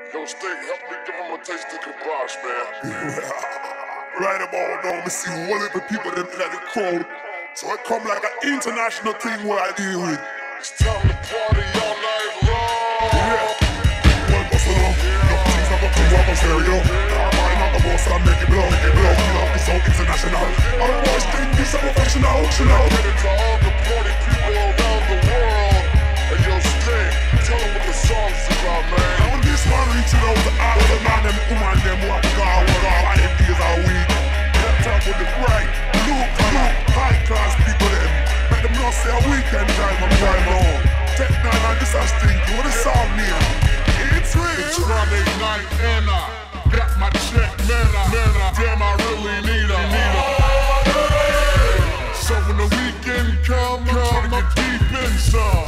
Yo, Stick, help me give him a taste of Kabosh, man. Right about now, me see all of the people them in the crowd. So it come like an international thing where I deal with. It's time to party all night long. Yeah. One bustle up, enough things never come up on stereo. I'm not the boss, I make it blow, Kill off the sound international. I'm watch things, this are professional, Get into all the party people around the world. And yo, Stick, tell them what the song's about, man. Now this one reaching out to all the man and woman them who have got what all 5 days a week. That top with the bright, blue collar, high class people them. Make them not say a weekend time and time on. Tech N9ne, this a stinky, what the song name? It's real. It's Friday night and I got my check, man. Damn, I really need her. So when the weekend come, I'm deep in some.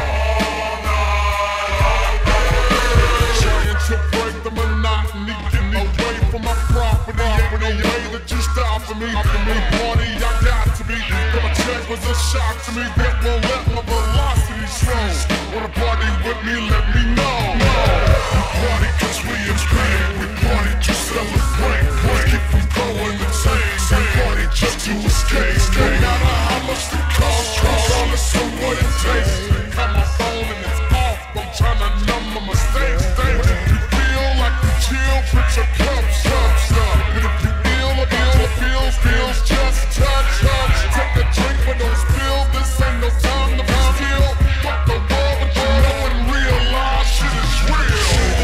Trying to break the monotony, get away from my property. Ain't no way that you stopping me. Party, I got to be. But my check was a shock to me. That won't let my velocity slow. Wanna party with me? Let me know. We party 'cause we inspired. We party to celebrate. Let's keep from going insane. We party just to escape. No matter how much the cost, regardless of what it takes. Got my phone and it's off. I'm trying to numb my mistakes. But if you feel like you chill, put your cups up. But if you feels, just touch. Take a drink but don't spill. This ain't no time to be still. Fuck the world, but you know and realize shit is real.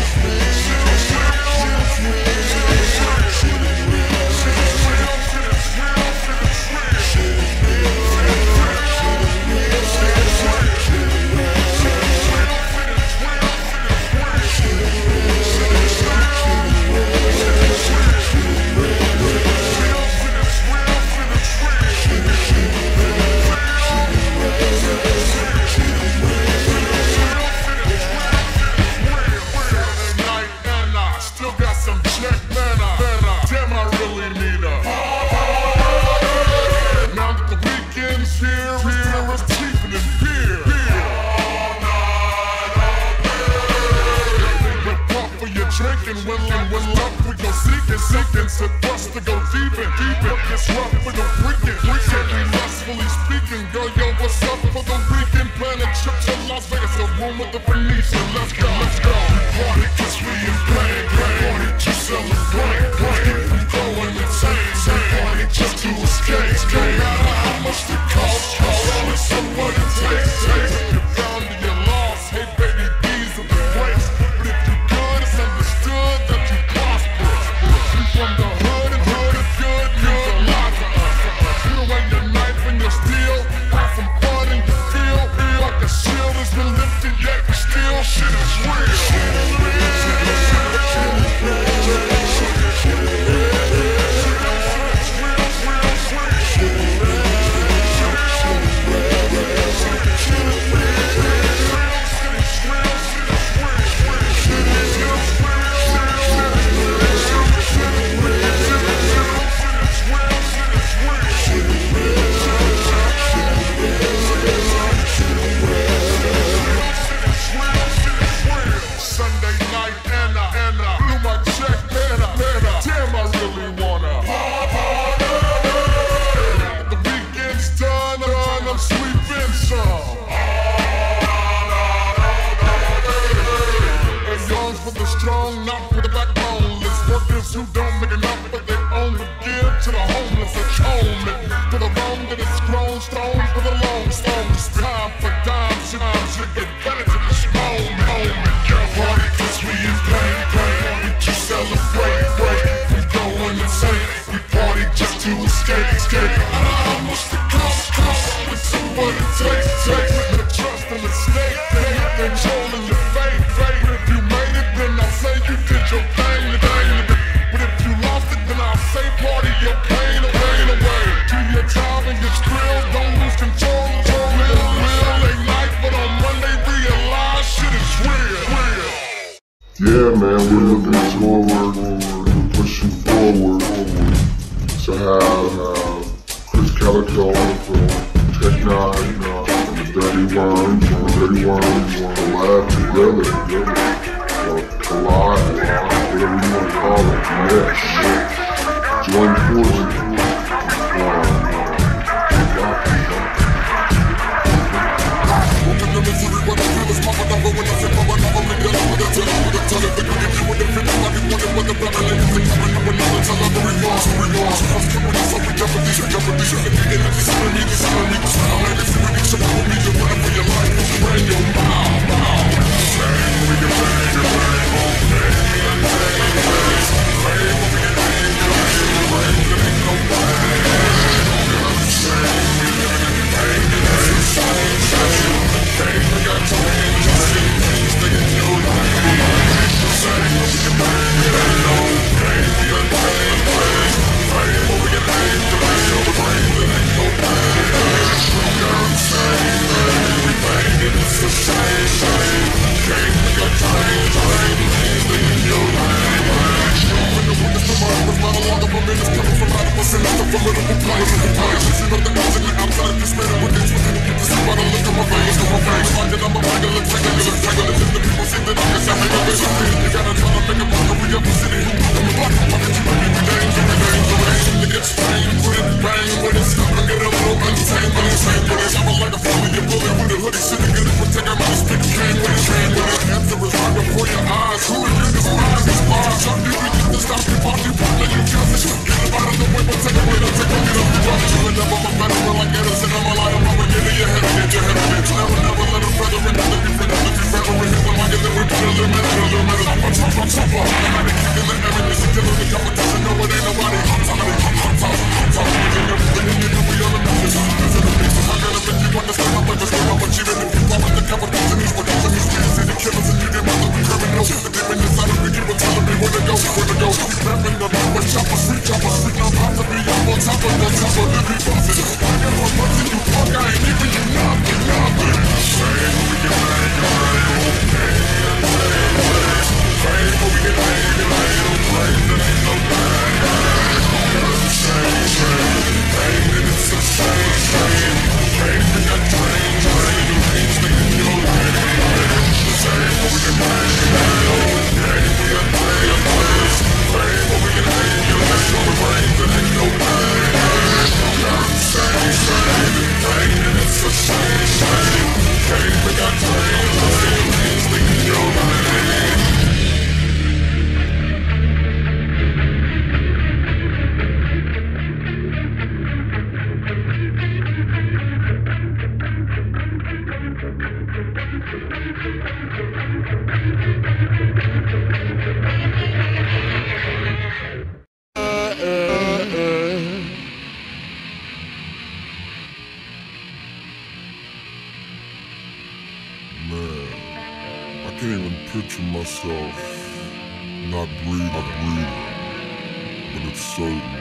Drinking, when love we go seeking, set us to go deep in. It's rough, we go freaking. We lustfully speaking, girl, yo, what's up for the weekend? Plan a trip to Las Vegas, a room with the Venetian. Let's go. We party 'cause we in plan, party to celebrate. Keep from going insane, party just to escape. No matter how much the cost, regardless of what it takes. You're bound to get lost, hey baby, these are the breaks. But if you good, it's understood that you prosperous. You from the hood and it's good, you're alive to us. Put away your knife and your steel, have some fun and you feel like the shield has been lifted, yet still shit is real. Sunday night and I blew my check, man. Damn, I really wanna. The weekend's done, I'm sleeping some. And yours for the strong, not for the backboneless. Workers who don't make enough, but they only give to the homeless. Atonement for the wrong that is grown, stone for the long stones. Time for dimes, should get better to this moment. Party 'cause we in pain, party to celebrate, we going insane. We party just to escape. How much the cost, it's what it takes. The trust and the stake, controlling your fate. If you made it, then I'll say you did your thing. But if you lost it, then I'll say party your pain away. Do your job and get thrilled, don't lose control. Real late night, but on Monday realize shit is real. Yeah, man, we're looking forward, we're pushing forward to have Krizz Kaliko, Tech N9ne, and the Dirty Worms collab together, collide. whatever you want to call it, mesh, join forces. can't even picture myself not breathing, but it's certain.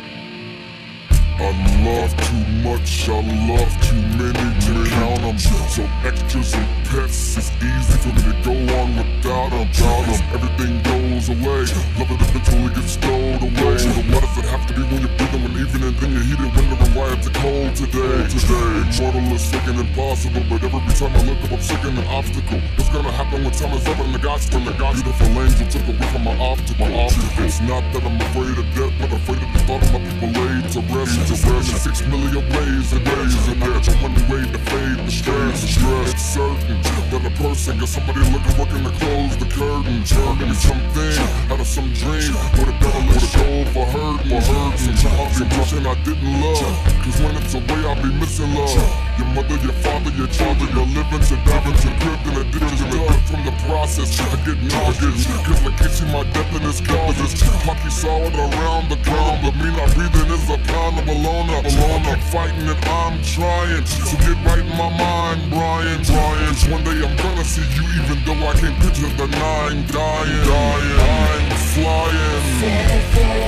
I love too much, I love too many to count them. So extras and pets, it's easy for me to go on without them. Everything goes away, love it eventually gets stowed away. So what does it have to be when you're breathing one evening and then you heat it, wondering why it's cold today? Mortal is freaking impossible, but every time I look up I'm seeking an obstacle. What's gonna happen when time is up and the gospel? Beautiful angel took away from my optical. It's not that I'm afraid of death, but afraid of the thought of my people laid to rest. 6 million ways and there's one way to fade the stress. It's certain that a person got somebody working to close the curtain. Turned into something out of some dream, or the devil let it go for hurting. Something I didn't love, cause when it's away I'll be missing love. Your mother, your father, your child, your living to diving to crib and addiction from the process. I get nauseous, cause like itching my death in his causes. Hockey solid around the ground, but me not breathing is a pound of alone. I'm fighting and I'm trying to get right in my mind, Brian. One day I'm gonna see you, even though I can't picture the 9 dying. I'm flying. Far, far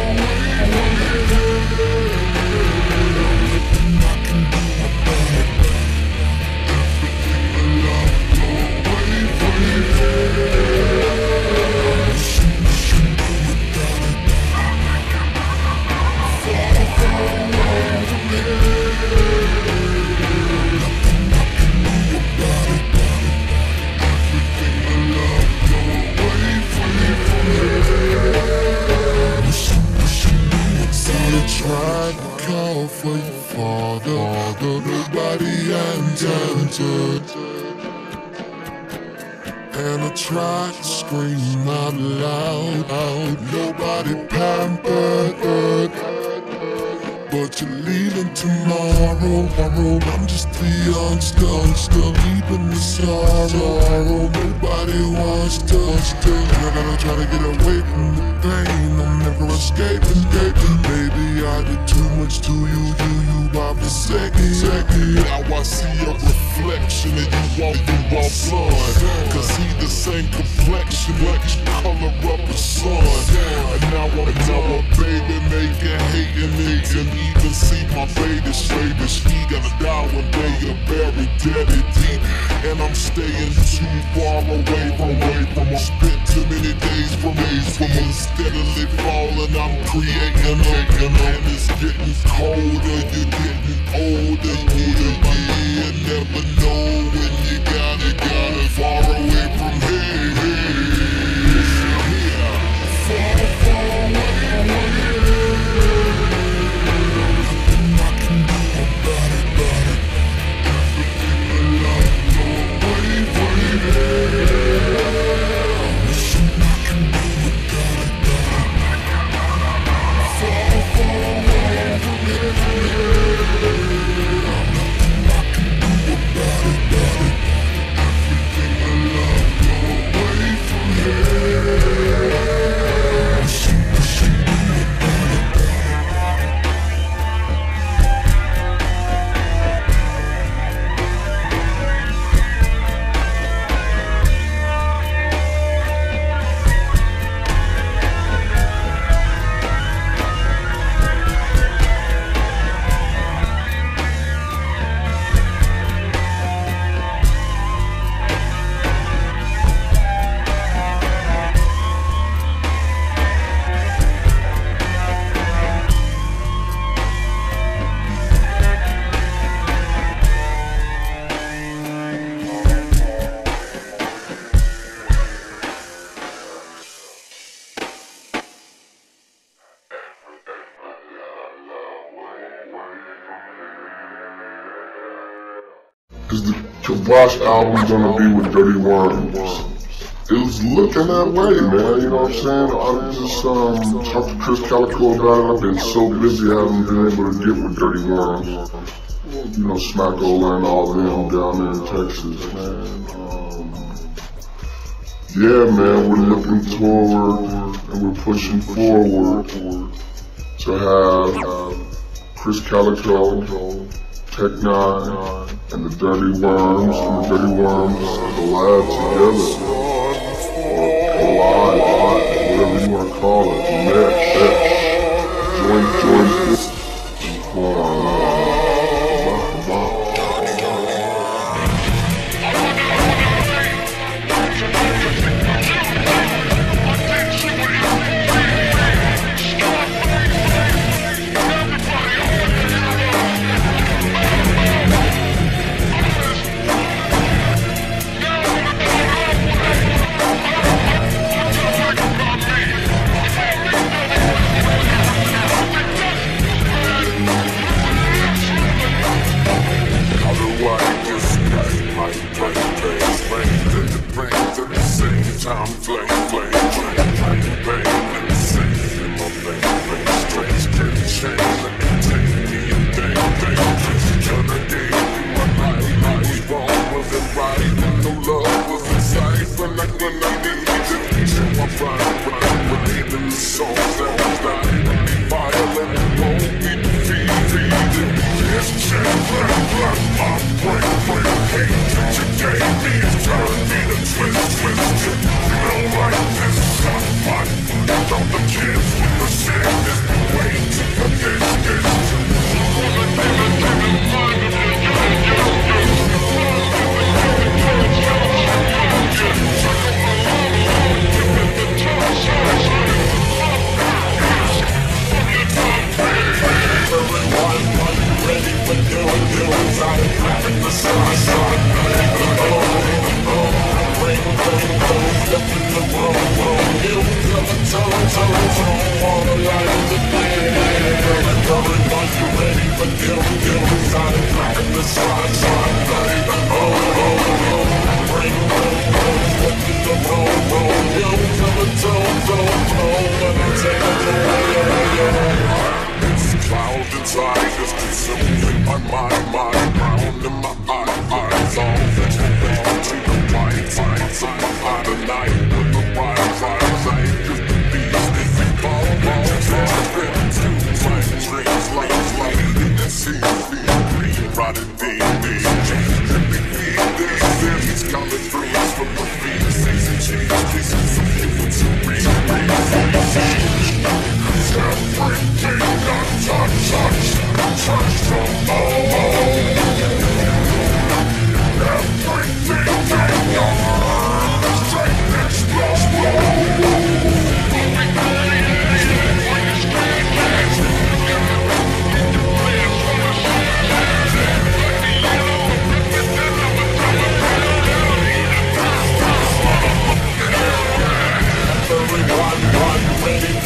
away. for your father. Nobody answered. And I tried to scream out loud. Nobody pampered. But you're leaving tomorrow. I'm just a youngster leaving the sorrow. Nobody wants to. And I gotta try to get away from the pain. I'm never escaping. Baby, I did too much to you by second. Now I see a reflection of you walking while blood. Cause he the same complexion, like the color of the sun. And now I'm baby making hating niggas. Even see my baby straight. He gotta die one day and bury daddy deep. And I'm staying too far away from spent too many days from steadily falling. I'm creating and it's getting colder. You're getting older. You never know when you gotta far away from here. Far away. Cause the Kabosh album gonna be with Dirty Worms. It was looking that way, man, you know what I'm saying? I just talked to Krizz Kaliko about it. I've been so busy, I haven't been able to get with Dirty Worms. You know, Smackola and all them down there in Texas, man. Yeah, man, we're looking forward and we're pushing forward to have Krizz Kaliko, Tech N9ne, and the Dirty Worms, collab together. Or collide, whatever you want to call it. Join.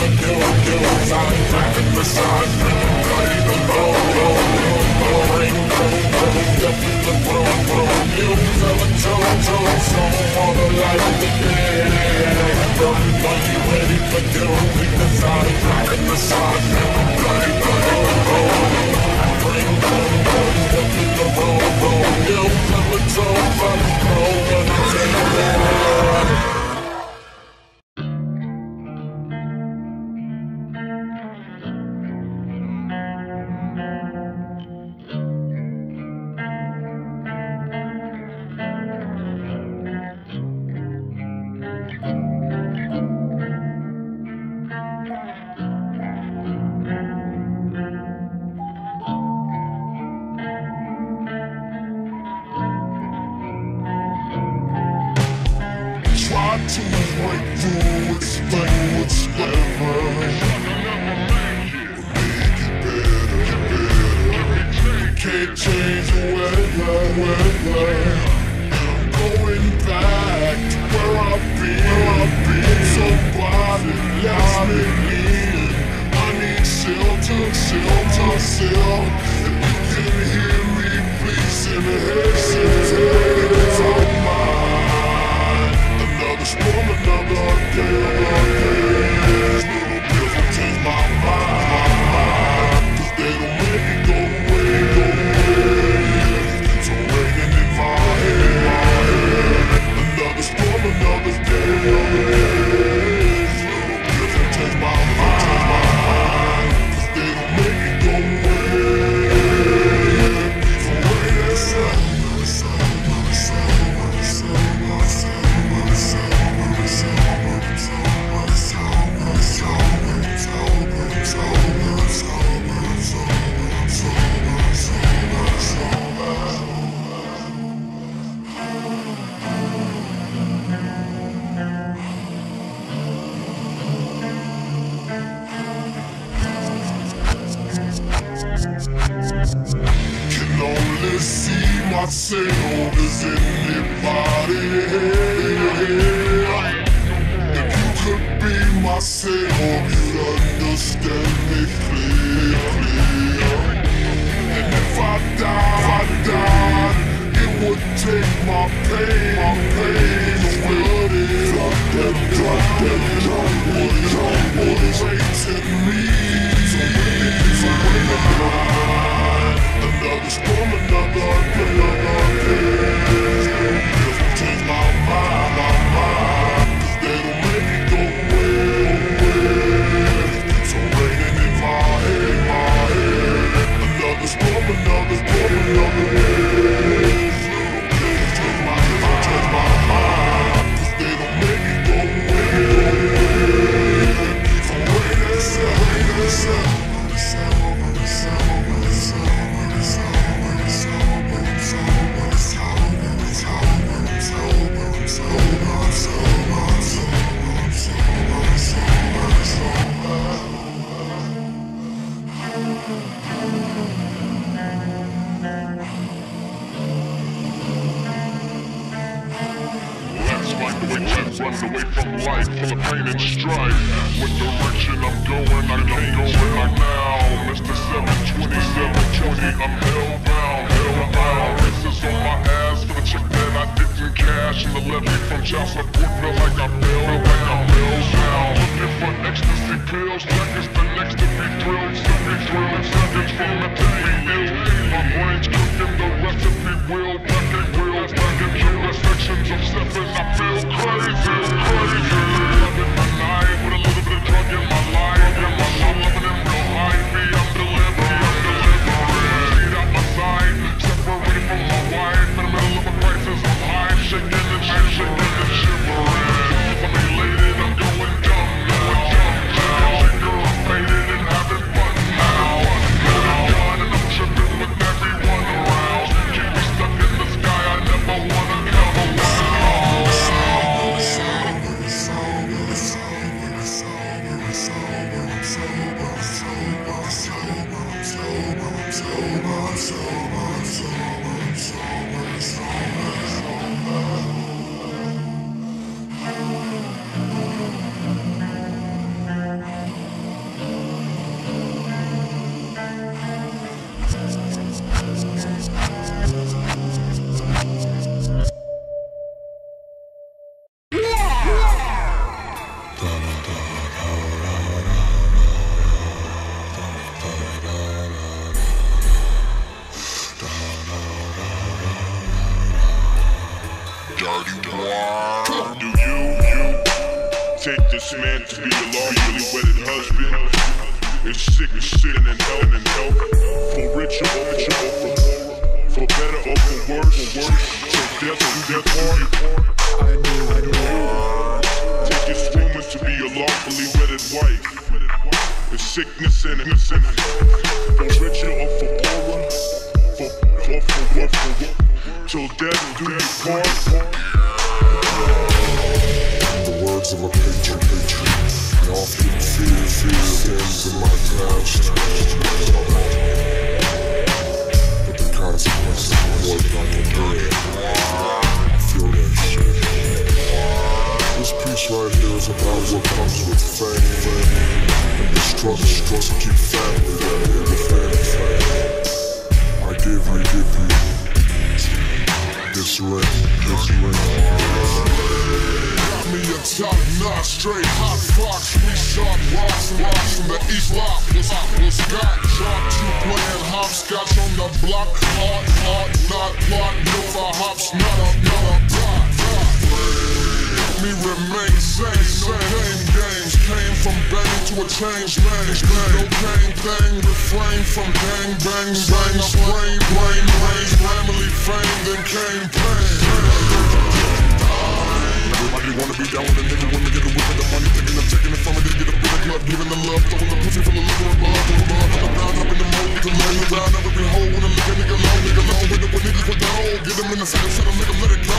Shaking and shivering. I'm elated, I'm going this man to be a lawfully wedded husband. It's sick and health. For richer or poorer, for better or for worse. Till death do their part. I knew. Take this woman to be a lawfully wedded wife. It's sickness and innocence. For richer or for poorer, for what? Till death do you part. The words of a patriot, I often fear sins in my past. But the consequences of what I can do, I feel that shit. This piece right here is about what comes with fame and the struggle to keep family in the family. I give you this ring. Me a top-notch, straight hot fox. We shot rocks from the east block. Was got dropped you playing hopscotch on the block. Hard, not plot. No for hops, not a block. Me remain same games. Came from bang to a change man. No thing. Refrain from gang bang. Brain, family fame, then came pain. Everybody wanna be down with a nigga when they get a whip of the money, thinking of taking it from it, they get a bit of club, giving the love, throwing the pussy full of liquor above, around up in the mold, nigga laying around every hole, when I look at nigga low, with niggas with the hole, get them in the center, set them, nigga, let it go.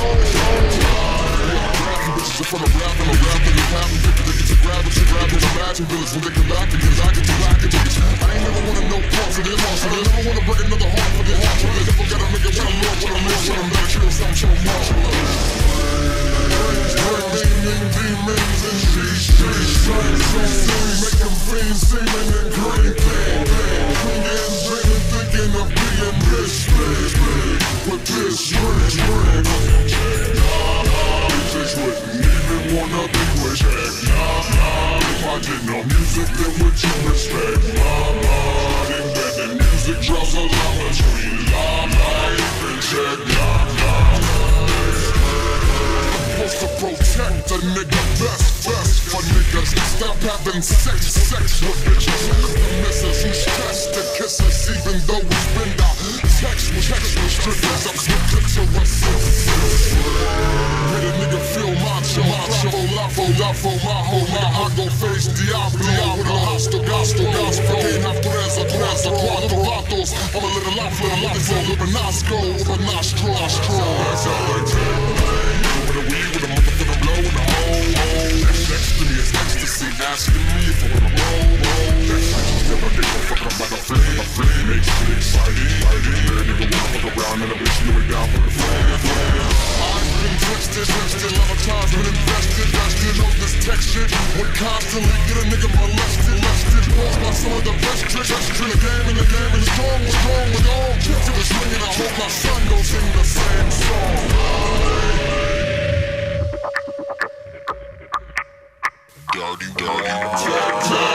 Bitches in front of rap, and a rap, and you have them, niggas to grab, but you grab, and imagine villains when they come back, and get back, and you back, and niggas. I ain't never wanna know parts of this, I never wanna break another heart for this, never gotta make it when I'm lost, when I'm better, kill something, show martial law. Demons in these streets, make them fiends seeming and green. Dreaming, thinking of being rich with this ring. Music wouldn't even wanna be with If I did no music, then would you respect then music draws a line between life and check. Supposed to protect a nigga best for niggas. Stop having sex with bitches. The misses who stress the kisses, even though it's been out. Text with triggers, I'm switching to resist. Made a nigga feel macho. Lafo, my I go face Diablo with a hostile gospel. Can't have tres, cuatro vatos. I'm a little lafo, with a nostril, with a nostril. That's how I take. With a weed, with a motherfucking blow in the hole. Next to me is ecstasy, asking me if I wanna roll. That's how you feel, they gon' fuck up by the flame. Makes it exciting. Nigga wanna fuck around and a bitch you ain't down for the flame. I've been texted, a lot of times been invested. On this text shit, would constantly get a nigga molested. Caused by some of the best tricks. In the game, and it's strong with all. Till it's ringing, I hope my son gon' sing the same song. Dirty.